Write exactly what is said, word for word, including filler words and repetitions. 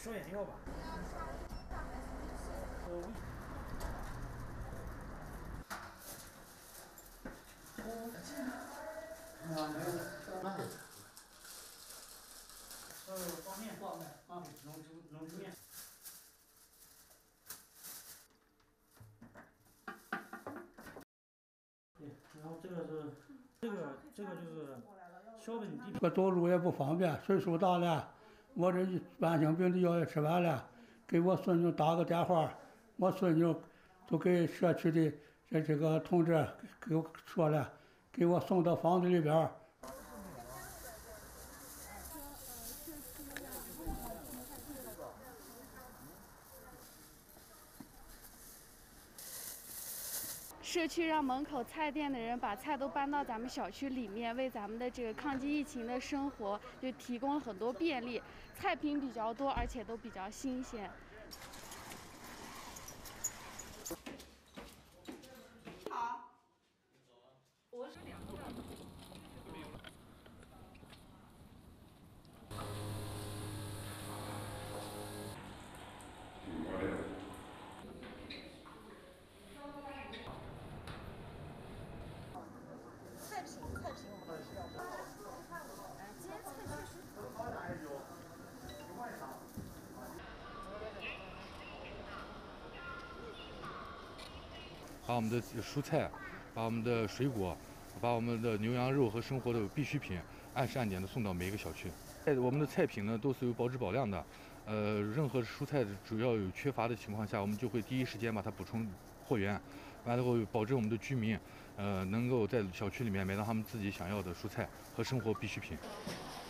消炎药吧。呃，啊，没有，那是。呃，方面，方面啊，农植农植面。对，然后这个是，这个这个就是小本地。 我走路也不方便，岁数大了，我这慢性病的药也吃完了，给我孙女打个电话，我孙女就给社区的这这个同志给我说了，给我送到房子里边。 社区让门口菜店的人把菜都搬到咱们小区里面，为咱们的这个抗击疫情的生活就提供了很多便利，菜品比较多，而且都比较新鲜。 好，我是两个。菜品，菜品我们需要。哎，今天菜确实。 把我们的蔬菜，把我们的水果，把我们的牛羊肉和生活的必需品按时按点的送到每一个小区。我们的菜品呢都是有保质保量的，呃，任何蔬菜主要有缺乏的情况下，我们就会第一时间把它补充货源，完了后保证我们的居民，呃，能够在小区里面买到他们自己想要的蔬菜和生活必需品。